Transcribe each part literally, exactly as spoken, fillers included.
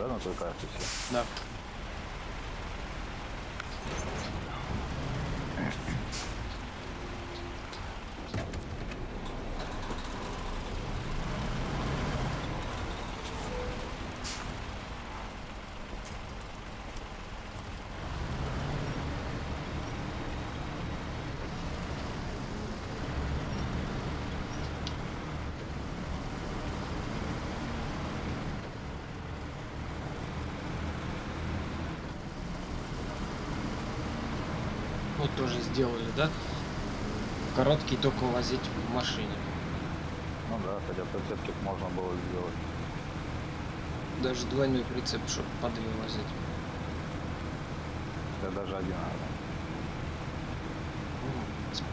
да, на той карте все? Да. Вот тоже сделали, да? Короткий ток возить в машине. Ну да, хотя прицепчик можно было сделать. Даже двойной прицеп, чтобы по две возить. Да даже один надо. О, господи.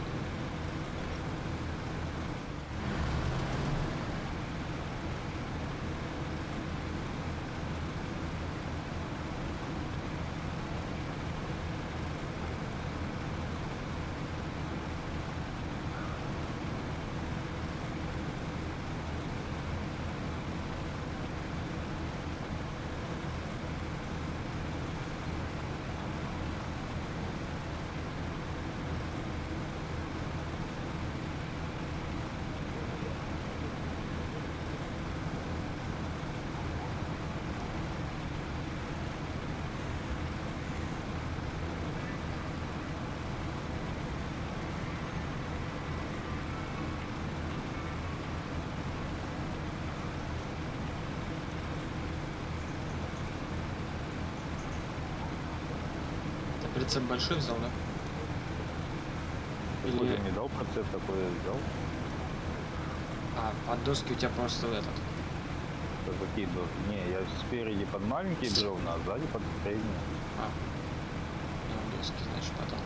Прицеп большой взял, да? Такой Или... я не дал процесс, такой я взял. А, под доски у тебя просто этот. Это какие доски? Не, я спереди под маленькие бревна, а сзади под средние. А, ну, доски, значит, потом.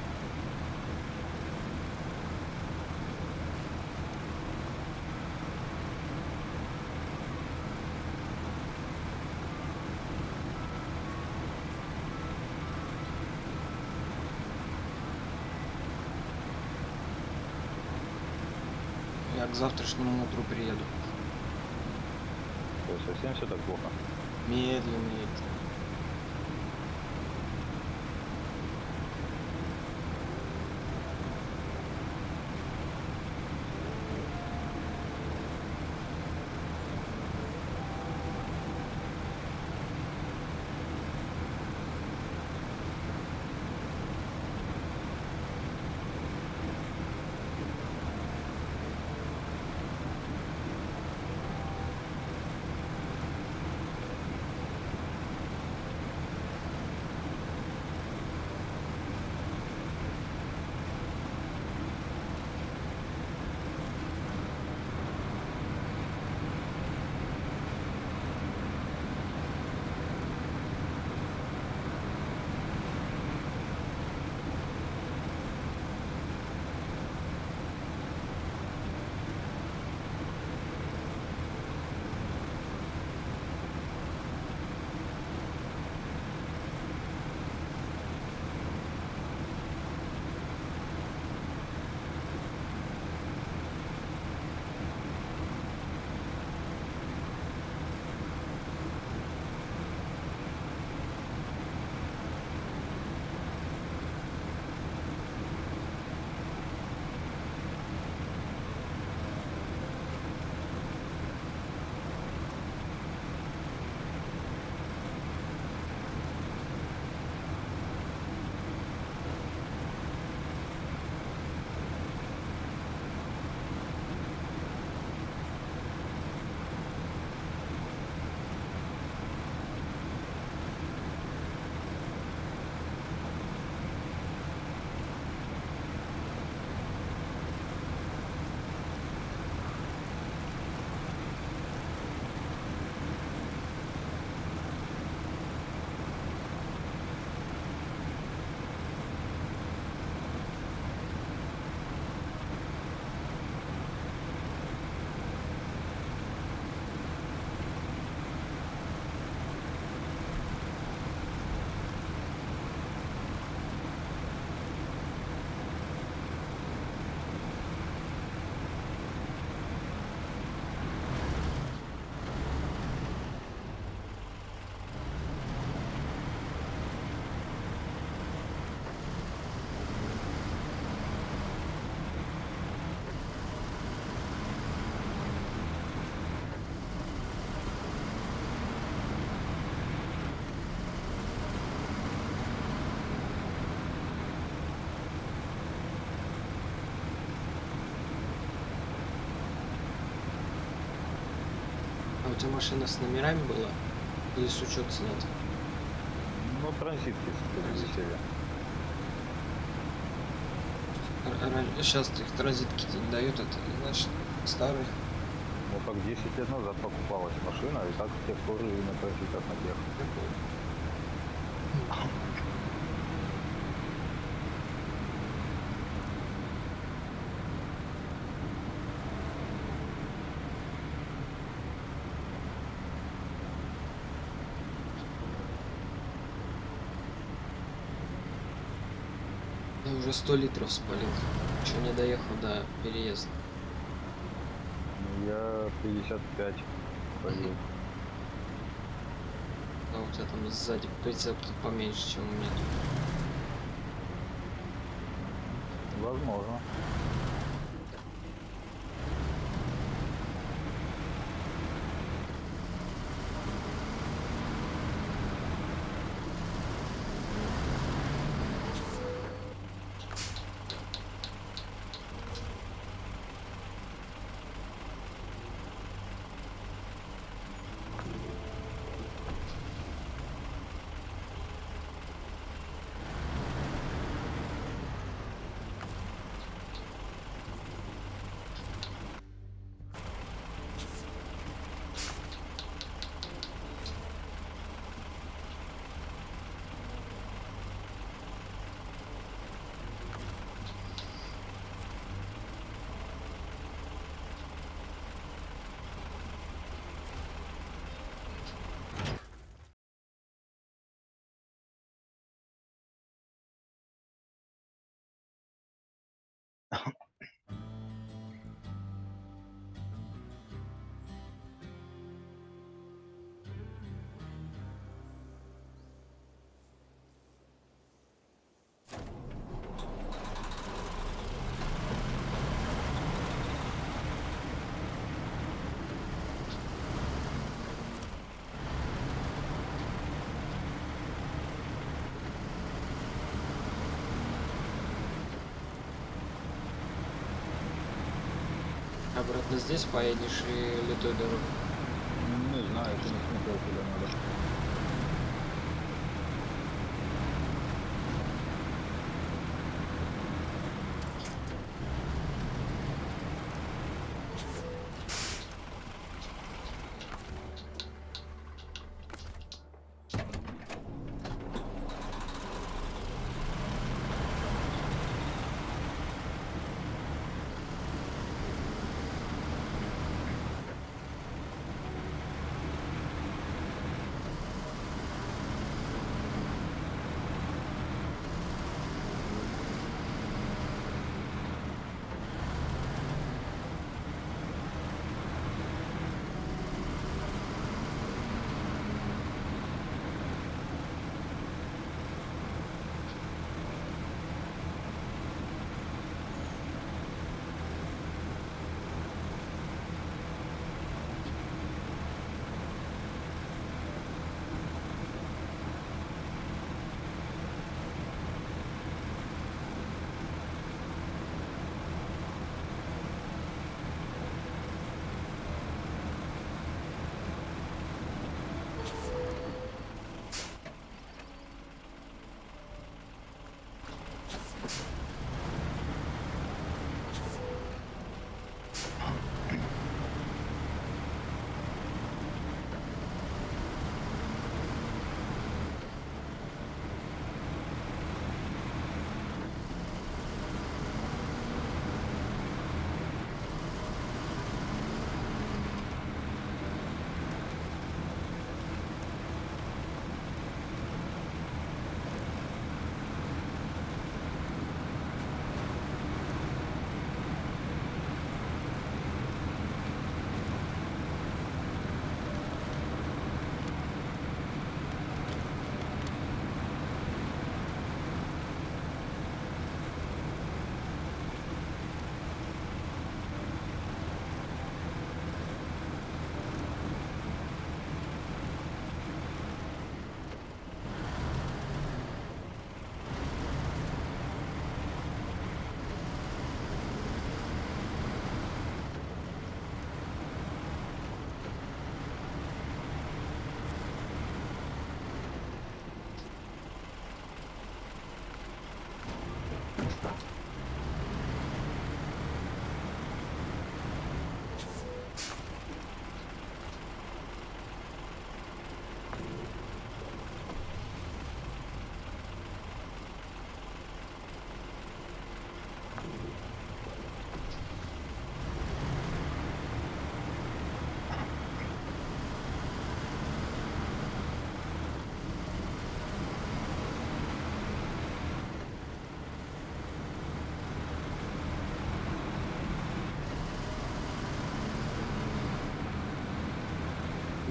Я к завтрашнему утру приеду. То есть совсем все так плохо. Медленно едет. у тебя машина с номерами была? Или с учет снят? Ну, транзитки Транзит. висели. Сейчас их транзитки не дают, это значит старый. Ну, так десять лет назад покупалась машина, и так с тех пор и на транзитах на тех. Я уже сто литров спалил. Еще не доехал до переезда. Я пятьдесят пять полил. А у тебя там сзади прицеп поменьше, чем у меня тут. Возможно. Обратно здесь поедешь и литой дорогой. Не знаю, это не смотрел, куда надо.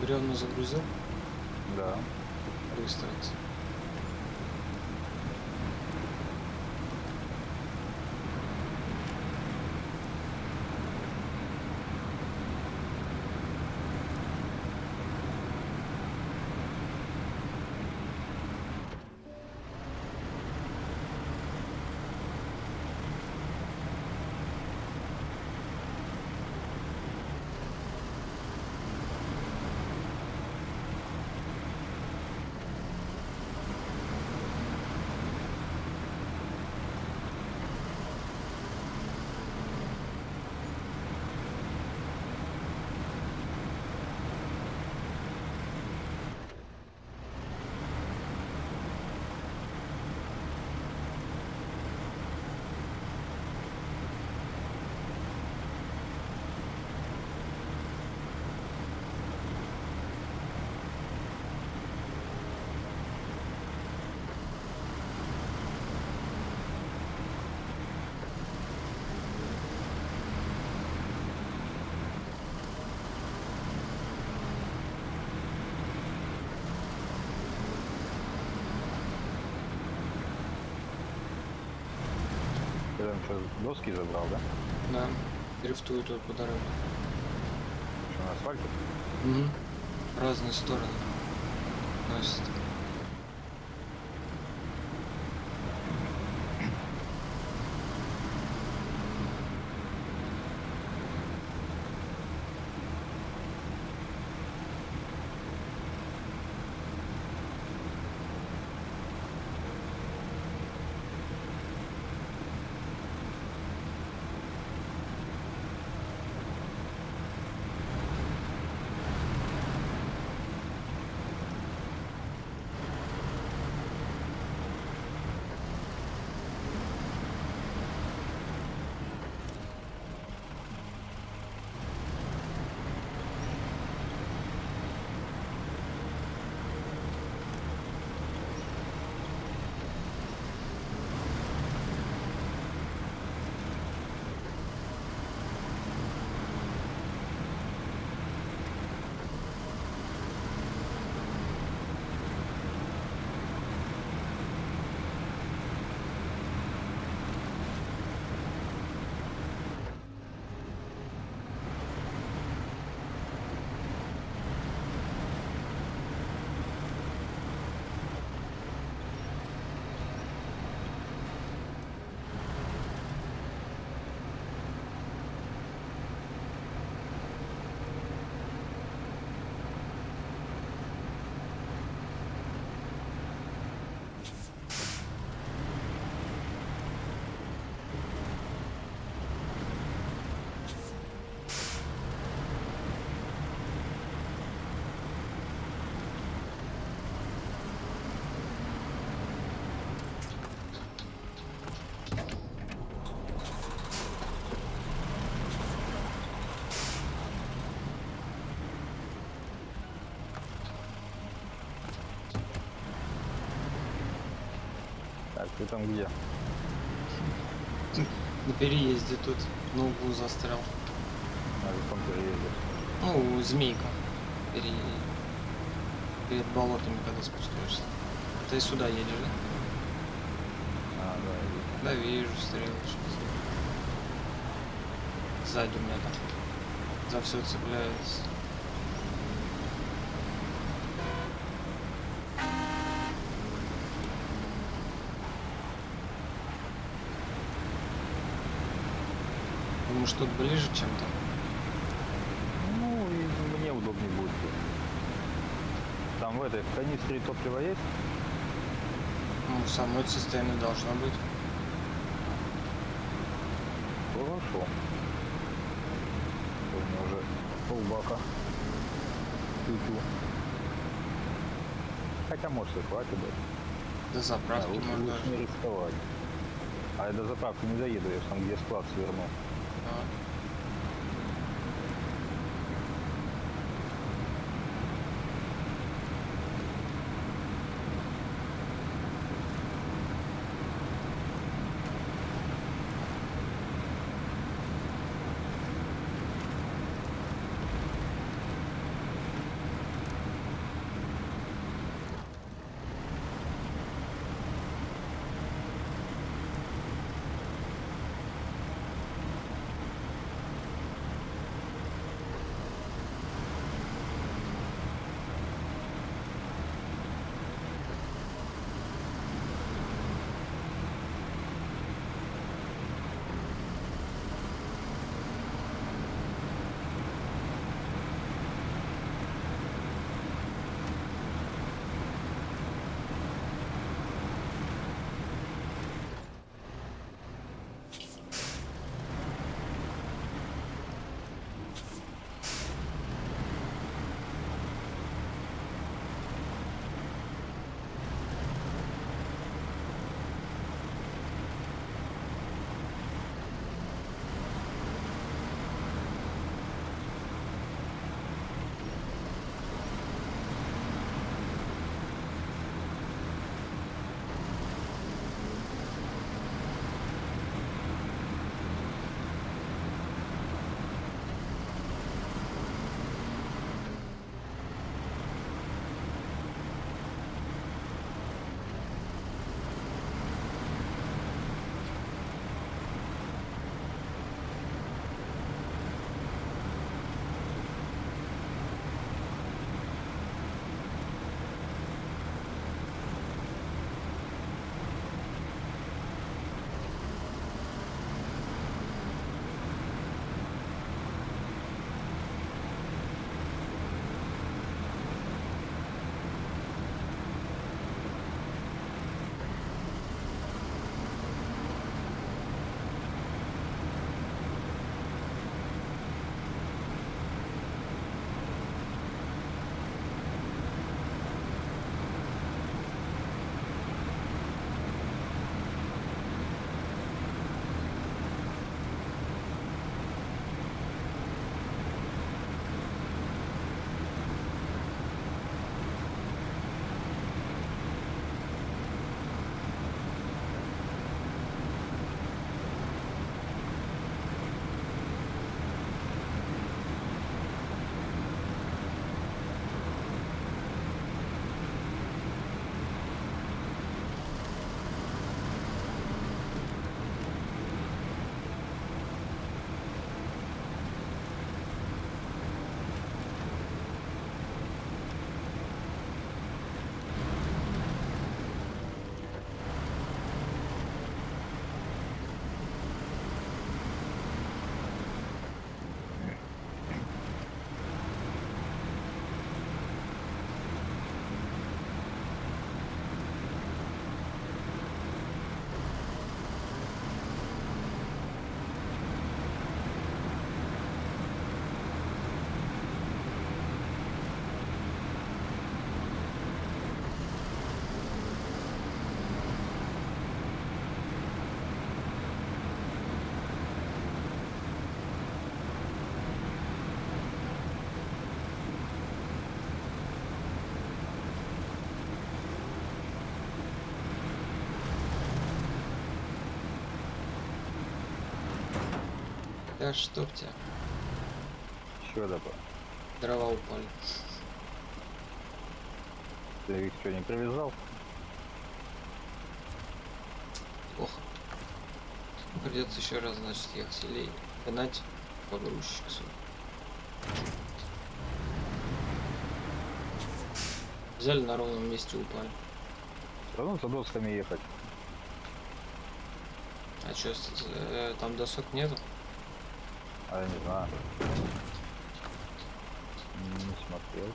Бревна загрузил? Да. Выстроиться. Ты там что, доски забрал, да? Да. Дрифтует тут по дороге. Что, на асфальте? Угу. Разные стороны. Носит. Так, ты там где? На переезде тут на углу застрял. На каком переезде? Ну, змейка. Пере... Перед болотами, когда спускаешься. Ты сюда едешь, да? А, да, иди. Да, вижу стрелочку. Сзади у меня там. За все цепляется. Думаешь, тут ближе чем-то? Ну, и мне удобнее будет. Там в этой в канистре топлива есть? Ну, в самой цистерне должно быть. Хорошо. У меня уже полбака. Тю-тю. Хотя может и хватит даже. До заправки Да, лучше, можно лучше не даже. рисковать. А я до заправки не доеду, я ж там где склад сверну. А. Да чтоб тебя. Что такое? Дрова упали. Ты их что, не привязал? Плохо. Придется еще раз, значит, ехать или гнать погрузчик свой. Взяли на ровном месте, упали. Все равно за досками ехать. А что, э, там досок нету? А я не знаю. Не смотрел.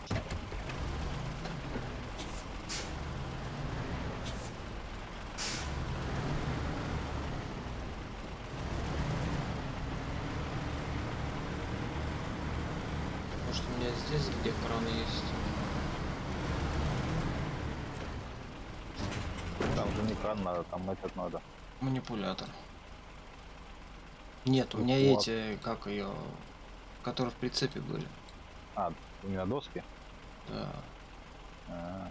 Может, у меня здесь где краны есть? Там же не кран надо, там этот надо. Манипулятор. Нет, у Тут меня вот. эти, как ее, которые в прицепе были. А, именно доски? Да. А,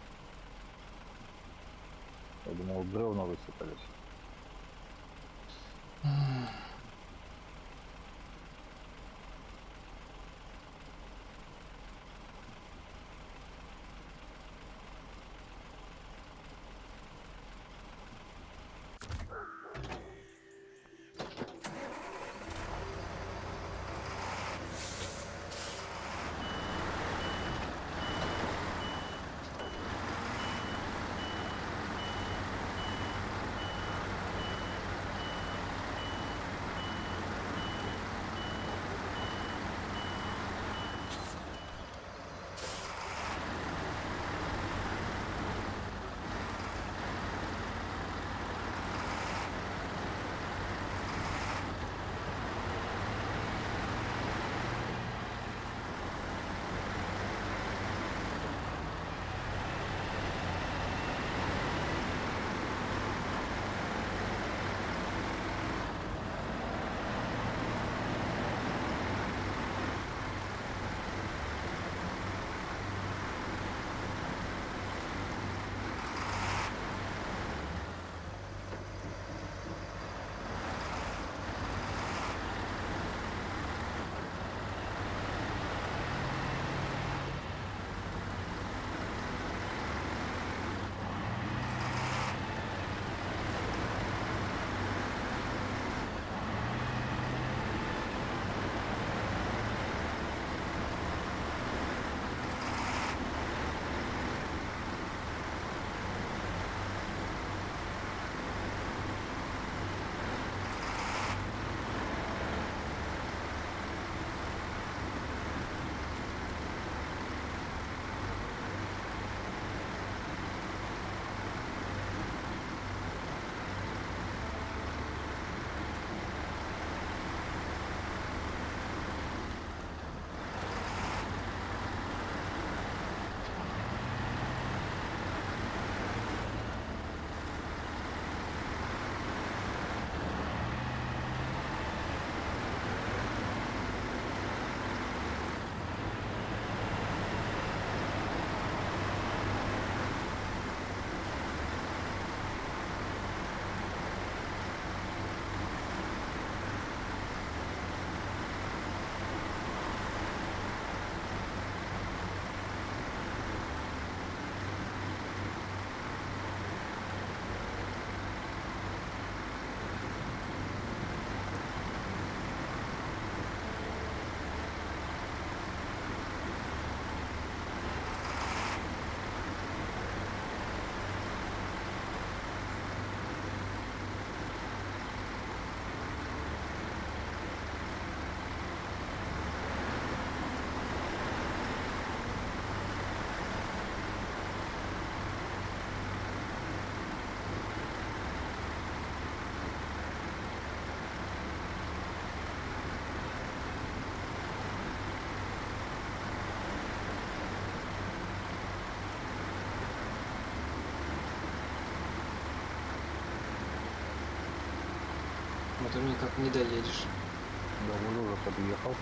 я думал, бревна высыпались. Но ты никак не доедешь. Да, вот уже подъехал.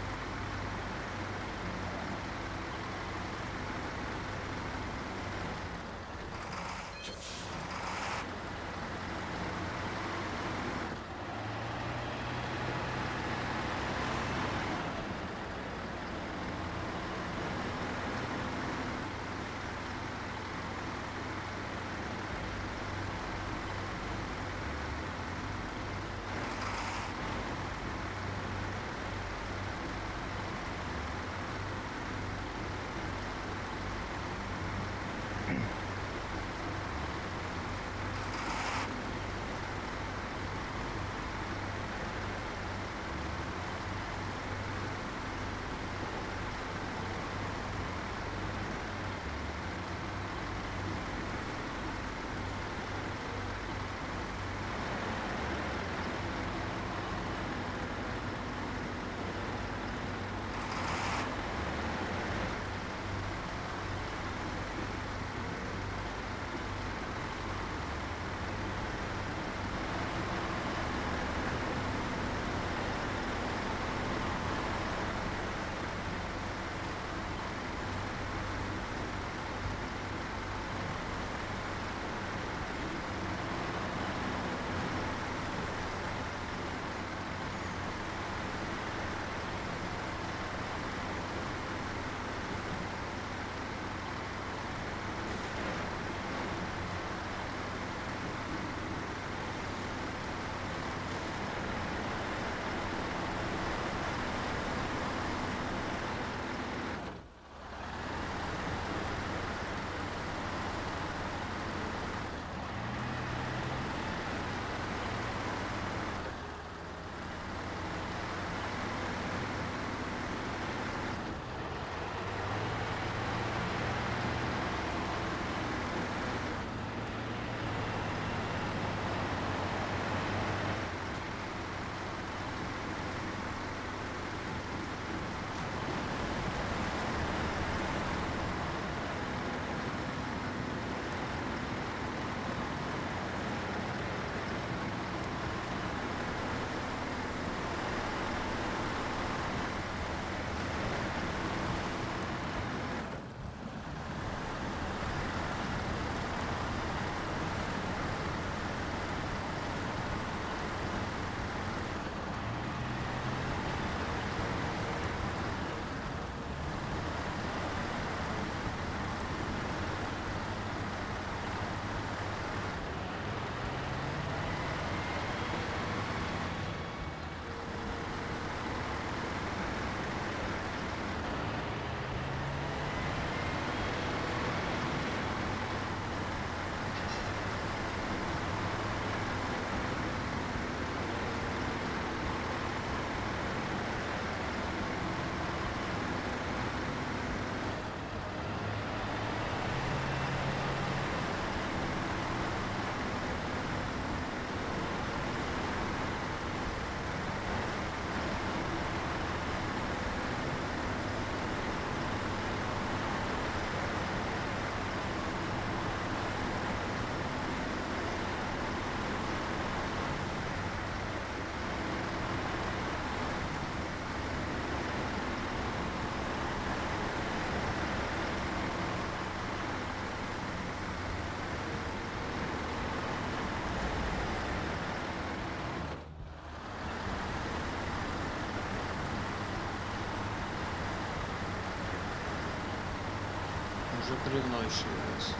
уже бревно еще есть.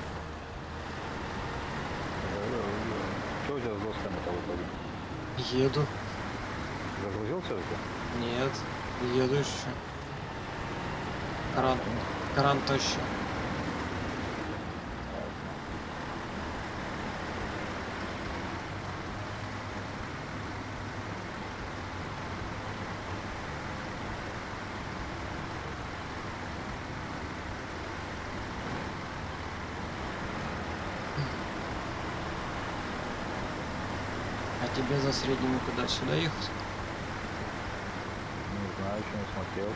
Что у тебя с досками-то в итоге? Еду. Загрузился это? Нет. Еду еще. Кран. Кран тащу. А тебе за средними куда? Сюда ехать? Не знаю, еще не смотрел.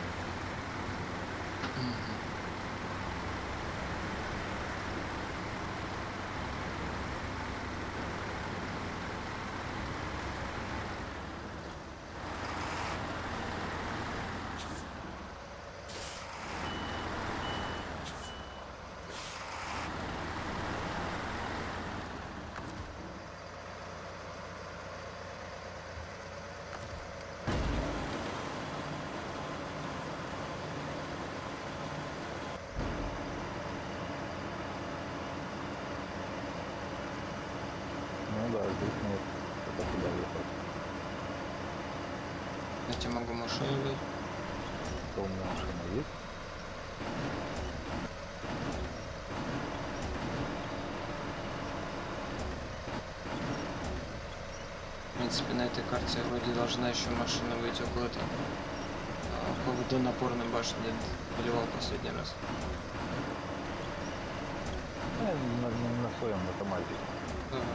Ну да, здесь нет. Это куда ехать? Я тебе могу машину дать. Что у меня машина есть? В принципе, на этой карте вроде должна еще машина выйти около этого. По водонапорной башне, где поливал последний раз. Ну, я на, на, на своем автомате. Давай.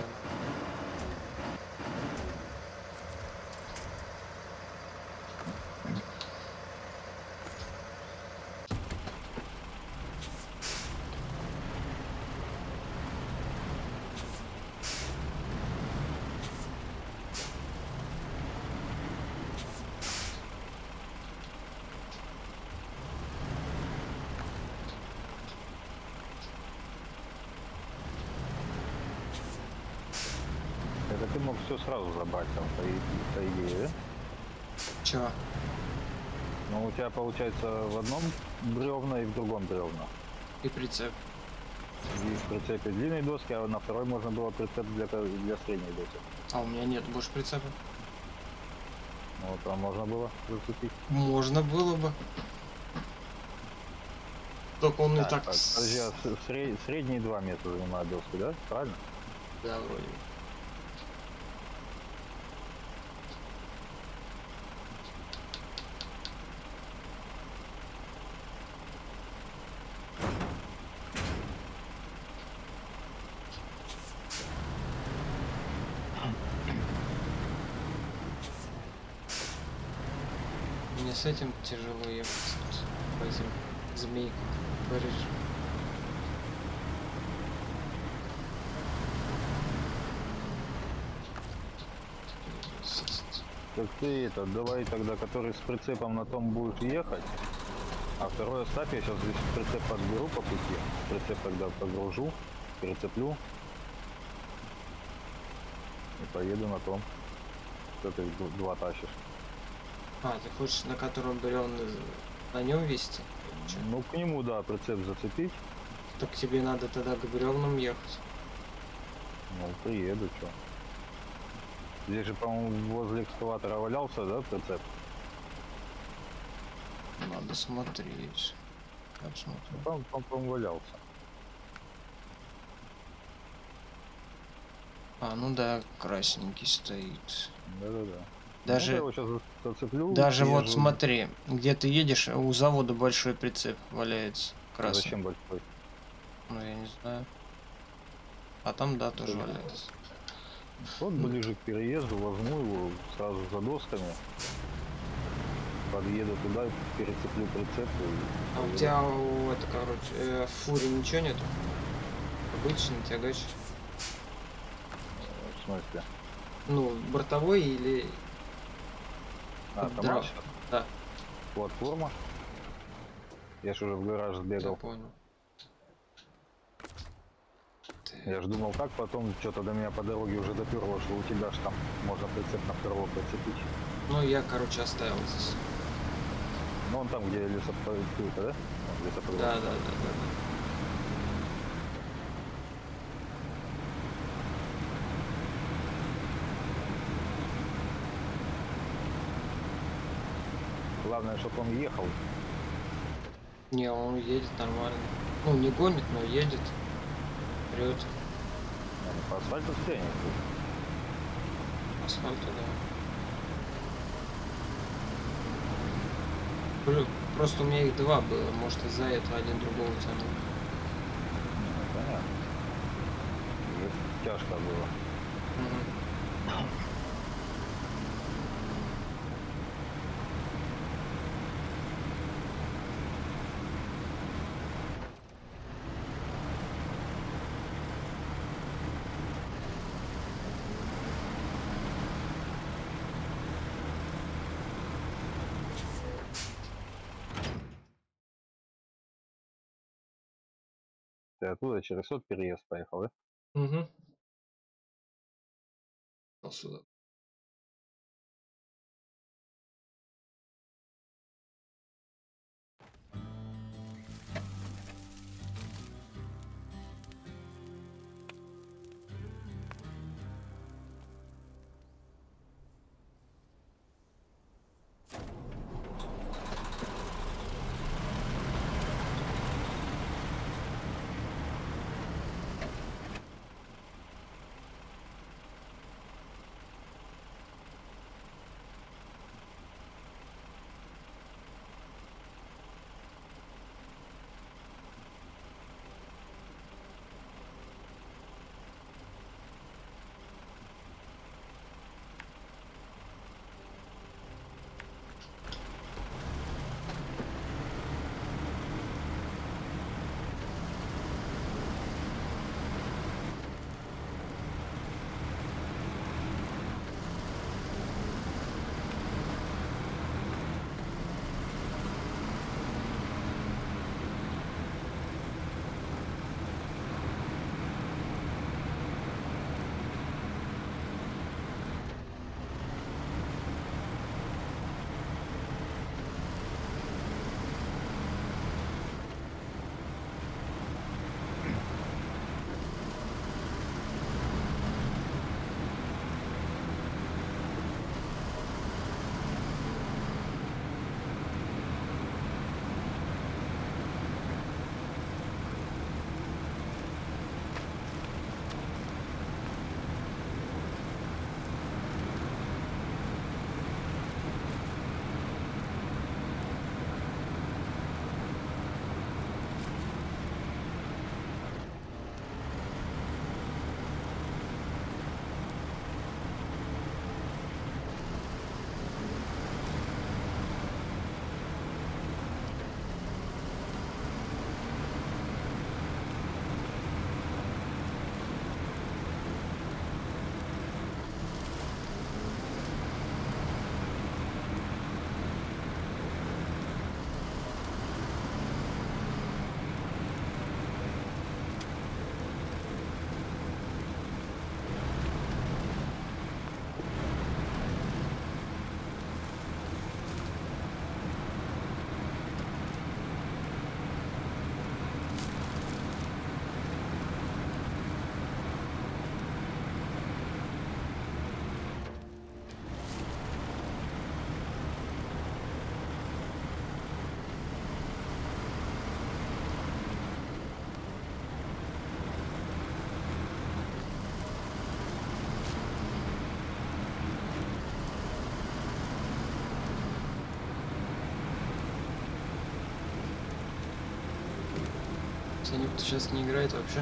Это ты мог все сразу забрать там, по, и- по идее, да? Чего? Но у тебя получается в одном бревна и в другом бревна. И прицеп. И в прицепе длинной доски, а на второй можно было прицеп для, для средней доски. А у меня нет больше прицепа. Ну, там можно было зацепить. Можно было бы. Только он и так... так, с- подожди, а с- сред- средние два места занимают доски, да? Правильно? Да, вроде бы. Мне с этим тяжело ехать. По этим змейкам. Говоришь. Так ты это, давай тогда, который с прицепом на том будешь ехать, а второй оставь, я сейчас здесь прицеп подберу по пути, прицеп тогда погружу, прицеплю и поеду на том, что ты д- два тащишь. А, ты хочешь на котором бревна на нем вести? Или чё? Ну к нему, да, прицеп зацепить, Так тебе надо тогда к бревнам ехать. ну приеду, что. Здесь же, по-моему, возле экскаватора валялся, да, прицеп? Надо смотреть. Я посмотрю. Там, там, по-моему, валялся. А, ну да, красненький стоит. Да-да-да. Даже, Ну, я его сейчас зацеплю. даже вот съезжу. смотри, где ты едешь, у завода большой прицеп валяется. А Красный. зачем большой? Ну, я не знаю. А там, да, тоже Что? валяется. Вот ближе к переезду возьму его сразу за досками. Подъеду туда, перецеплю прицеп. И... А у тебя, у, это, короче, э, в фуре ничего нету? Обычный тягач? В смысле? Ну, бортовой или... А, Да. КамАЗ? Да, Платформа. Я ж уже в гараж я сбегал. понял. Я же думал, как потом что-то до меня по дороге уже доперло, что у тебя же там можно прицеп на второго прицепить. Ну, я, короче, оставил здесь. Ну он там, где лесопилка, да? Там лесопилка. Да, да, да, да. Главное, чтобы он ехал. Не, он едет нормально. Ну, не гонит, но едет. Вперед. По асфальту стянет. Асфальту, да. Блин, просто у меня их два было. Может, из-за этого один другого тянул. Ну, понятно. Тяжко было. Угу. Ты оттуда через тот переезд поехал, да? Угу. Сюда. Санюк сейчас не играет вообще.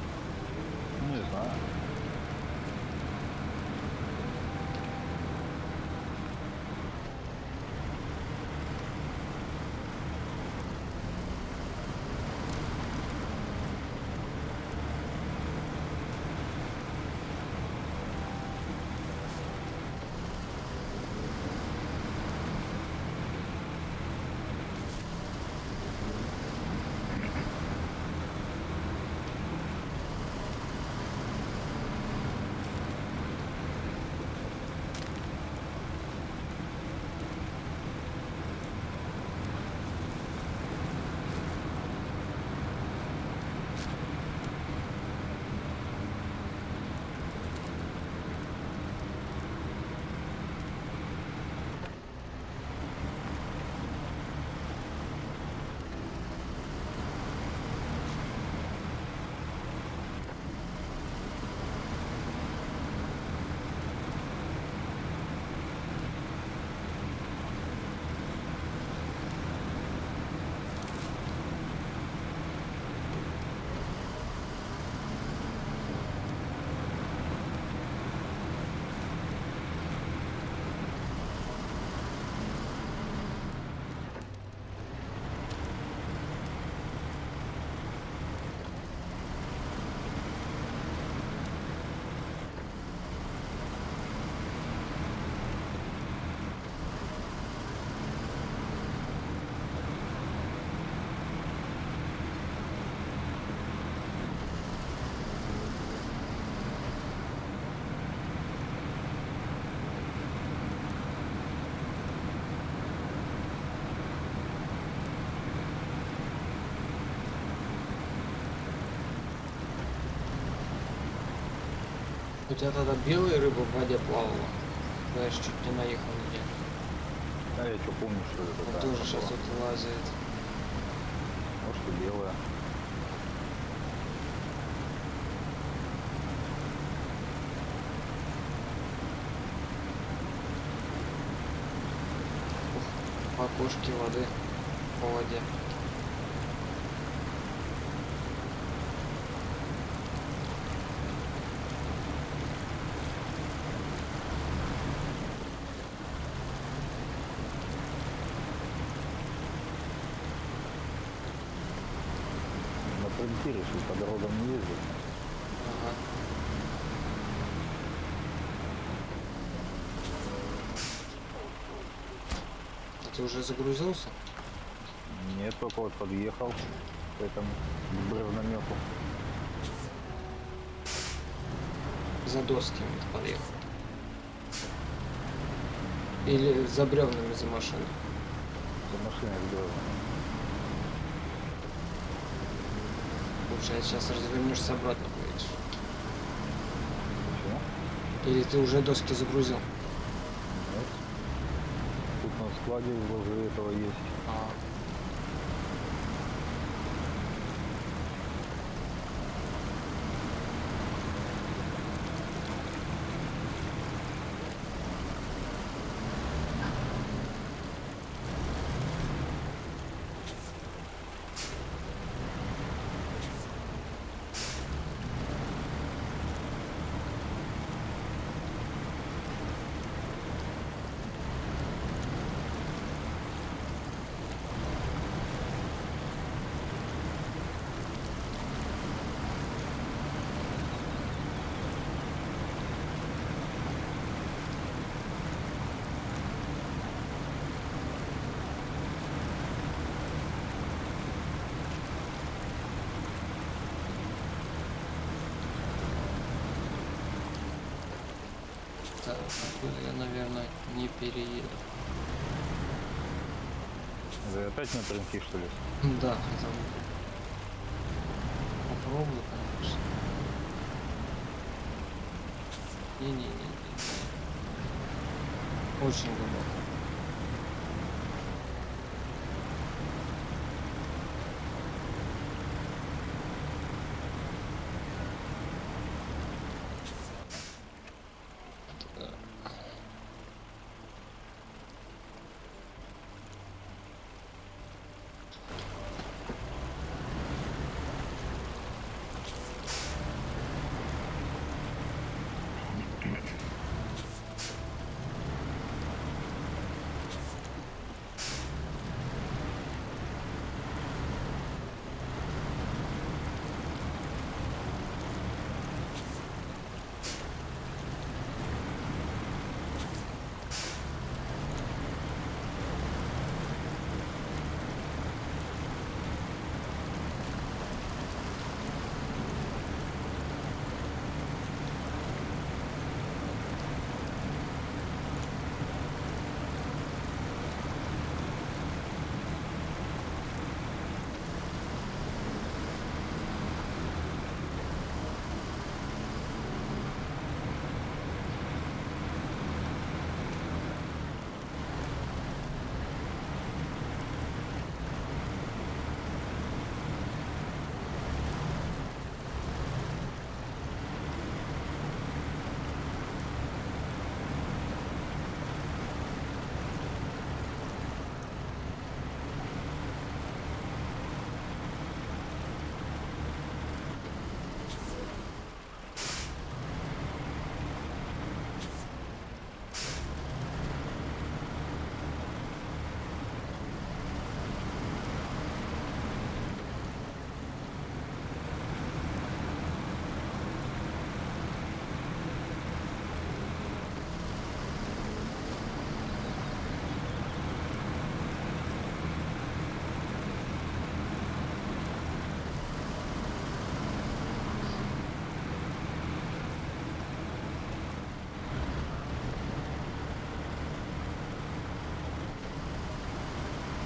Не знаю. У тебя тогда белая рыба в воде плавала. Я ж чуть не наехал на нее. А я что помню, что это Он такая тоже она сейчас была. тут лазает. Может и белая. По окошке воды по воде. На фронтире, что по дорогам не ездит. Ага. А ты уже загрузился? Нет, только вот подъехал к этому к бревномету. За досками ты подъехал. Или за бревнами за машиной. За машиной с бревнами. Получается, сейчас развернешься обратно поедешь. Почему? Или ты уже доски загрузил? Нет. Тут на складе возле этого есть. А. Так, я, наверное, не перееду. Вы опять на тренки, что ли? Да, хотел бы. Попробую, конечно. Не-не-не. Очень глубоко.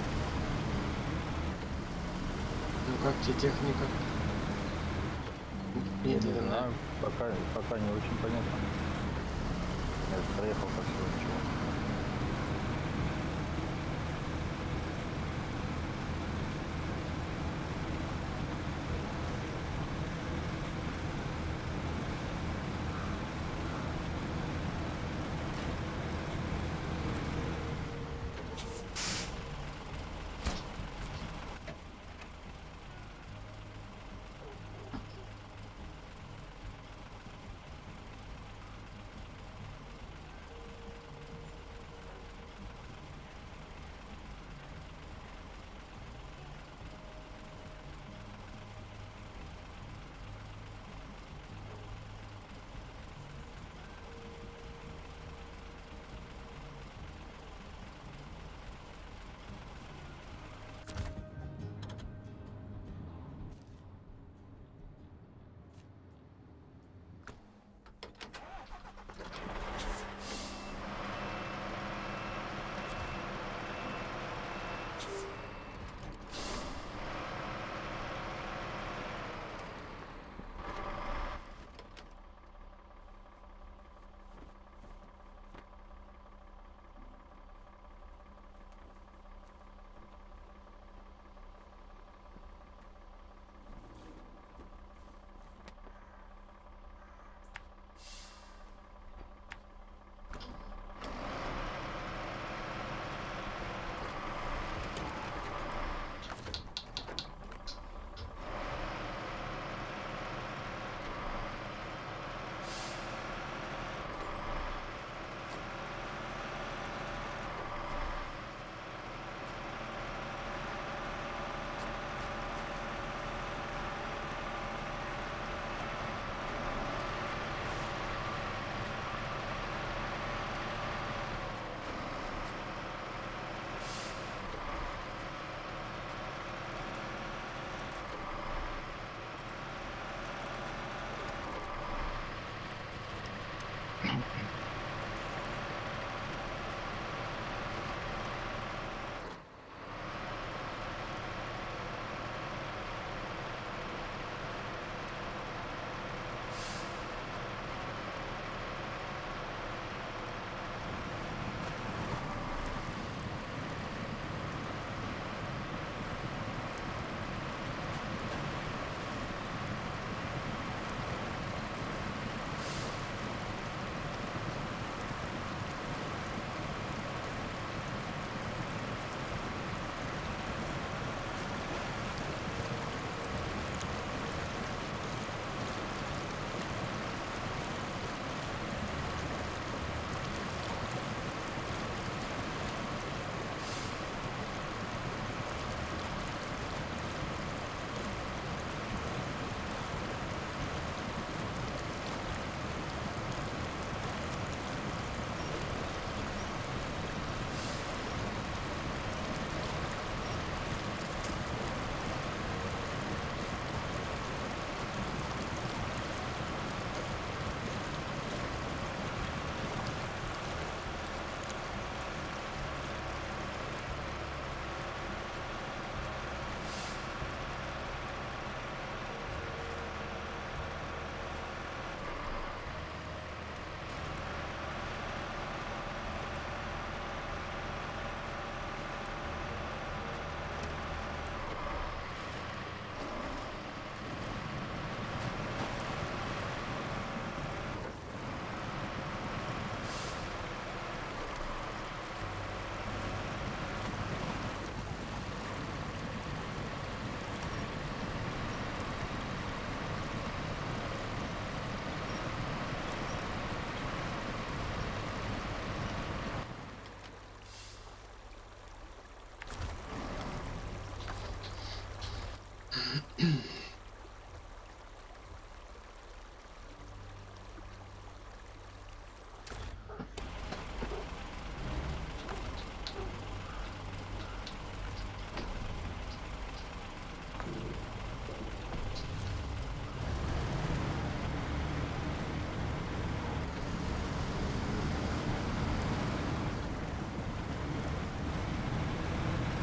Как тебе техника? Не Медленно. знаю, пока, пока не очень понятно. Я проехал по всему ничего.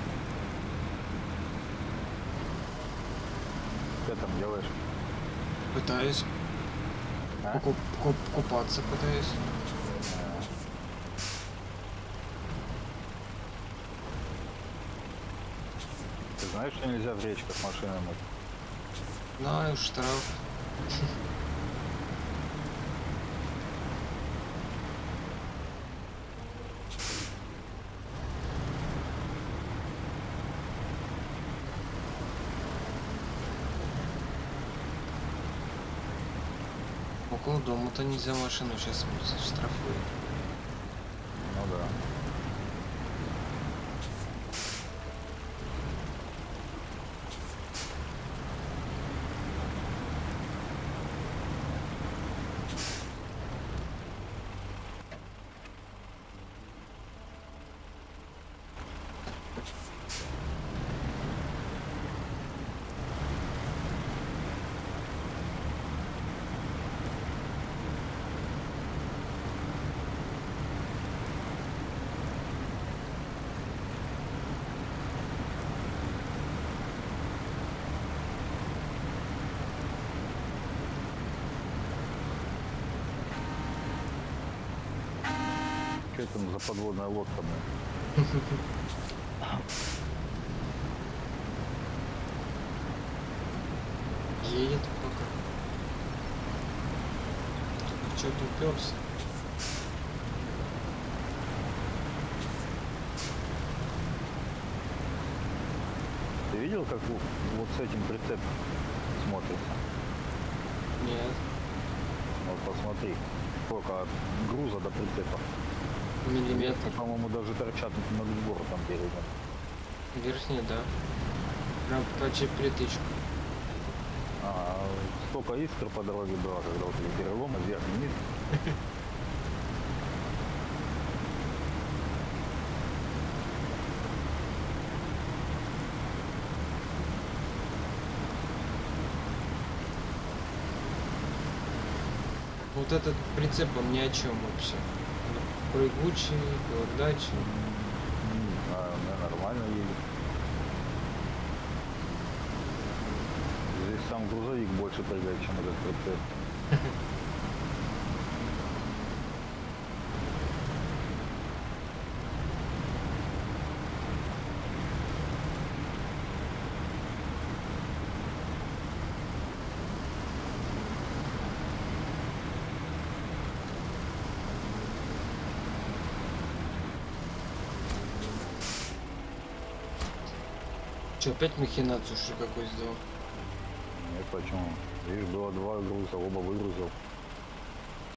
Что там делаешь? Пытаюсь. А? Куп- куп- купаться пытаюсь. Ты знаешь, что нельзя в речках машины мыть? Знаю, штраф. Около дома-то нельзя машину сейчас штрафуют. Ну да. Что там за подводная лодка, блин? Едет пока. Что-то уперся. Ты видел, как вот вот с этим прицеп смотрится? Нет. Вот посмотри, сколько от груза до прицепа. Миллиметр. Ветки, по-моему, даже торчат над бортом передним. Верхний, да. Прям почти притычку. А столько искр по дороге было, когда вот эти переломы вверх и вниз. Вот этот прицеп, он ни о чем вообще. Прыгучий, передачи. Не знаю, у меня нормально едет. Здесь сам грузовик больше прыгает, чем этот прицеп. Че, опять махинацию что какой сделал? Нет, почему? Видишь, было два груза, оба выгрузил.